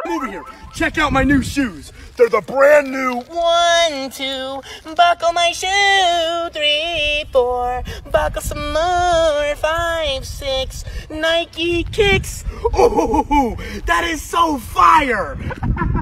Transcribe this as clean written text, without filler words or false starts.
come over here. Check out my new shoes. They're the brand new 1, 2, buckle my shoe. 3, 4, buckle some more. 5, 6, Nike kicks. Ooh, that is so fire.